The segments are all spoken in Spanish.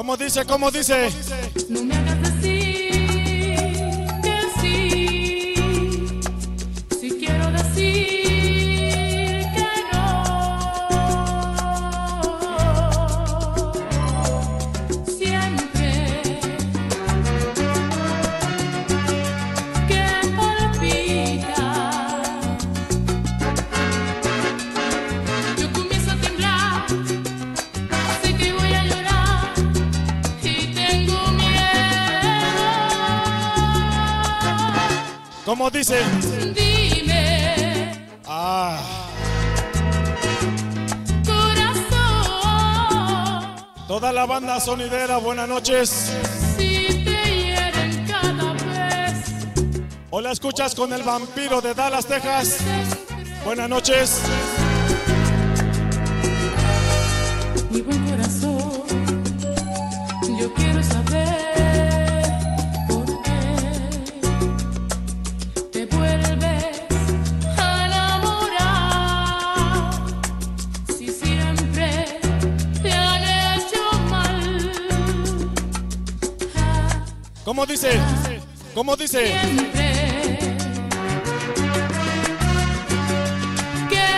¿Cómo dice? ¿Cómo dice? No me hagas decir que sí, si quiero decir que no. Siempre que palpita, yo comienzo a temblar, sé que voy a llorar y tengo miedo. ¿Cómo dice? Dime, Ah, corazón, toda la banda sonidera, buenas noches. si te hieren cada vez, O la escuchas con el vampiro de Dallas, Texas. Buenas noches. mi buen corazón, yo quiero saber por qué te vuelves a enamorar, si siempre te han hecho mal. ¿Cómo dice? ¿Cómo dice? Siempre que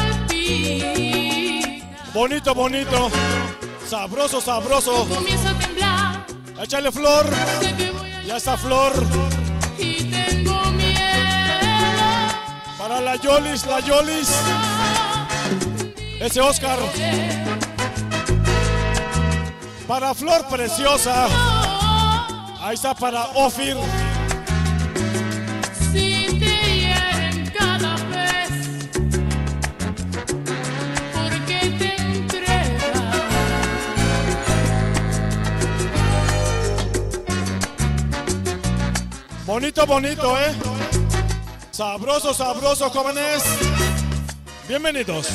palpita, Bonito, bonito. Sabroso, sabroso. comienzo a temblar, Échale flor. sé que voy a Ya está flor. y tengo miedo. Para la Yolis, la Yolis. Ese Oscar. Para Flor Preciosa. Ahí está para Ofir. Si te hieren cada vez, ¿por qué te entregas? Bonito, bonito, ¿eh? Sabroso, sabroso, jóvenes. Bienvenidos.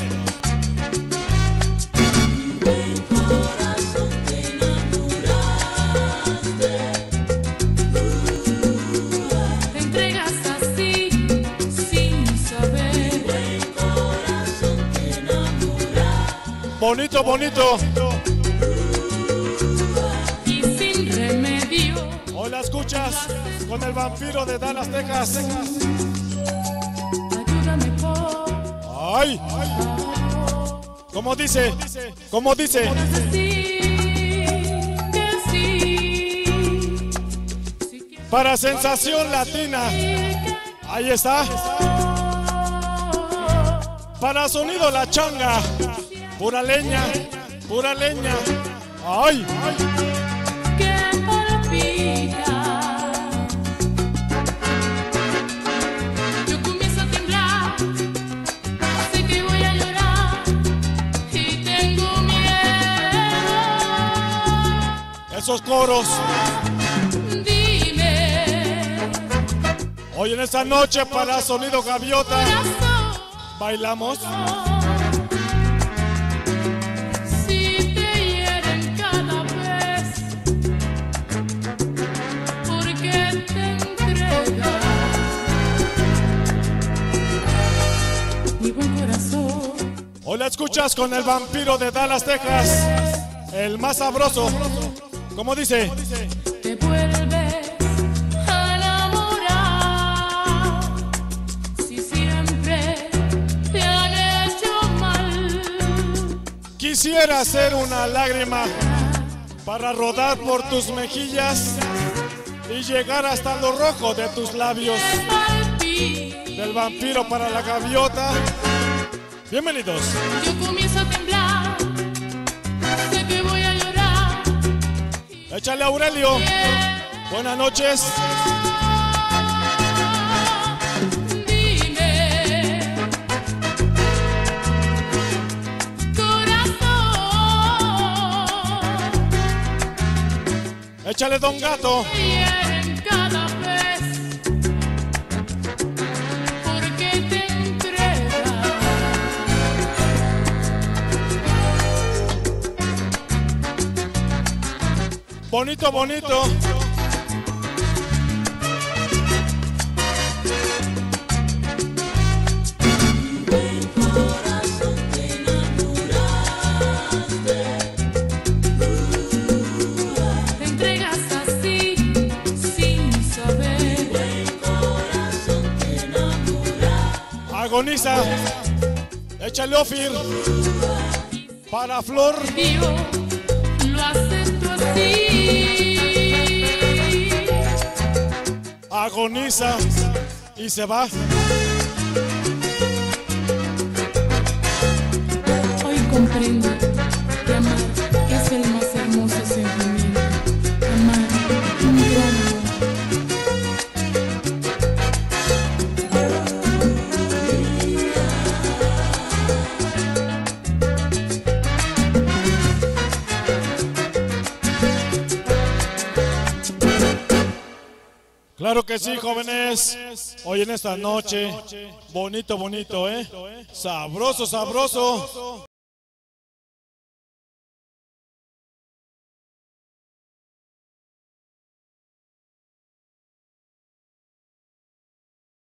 Te entregas así, sin saber. Bonito, bonito. Y sin remedio, Hoy la escuchas con el vampiro de Dallas, Texas. ayúdame por ¡Ay! ¿Cómo dice? ¿Cómo dice? decir que sí. Si quieres Para Sensación Latina. Ahí está. Para Sonido La Changa. Pura leña. Pura leña. ¡Ay! que palpita, yo comienzo a temblar, sé que voy a llorar y tengo miedo. Esos coros. Dime, Hoy en esta noche para Sonido Gaviota. corazón, Bailamos. si te hieren cada vez, ¿por qué te entregas? Mi buen corazón, Hoy la escuchas con el vampiro de Dallas, Texas. El más sabroso. ¿Cómo dice? te vuelves a enamorar, si siempre te han hecho mal. Quisiera ser una lágrima para rodar por tus mejillas y llegar hasta lo rojo de tus labios. Palpita, Del vampiro para la gaviota. Bienvenidos. yo comienzo a temblar, sé que voy a llorar. Échale Aurelio. Buenas noches. Dime, corazón, Échale Don Gato. te hieren cada vez, ¿por qué te entregas? Bonito, bonito. Agoniza. Échale, Ofir. Para Flor. Yo lo acepto así. Agoniza y se va. Hoy comprendo que amar es el más hermoso sentimiento. Amar, un gran amor. Claro que sí, jóvenes. Hoy en esta noche, bonito, bonito, ¿eh? Sabroso, sabroso.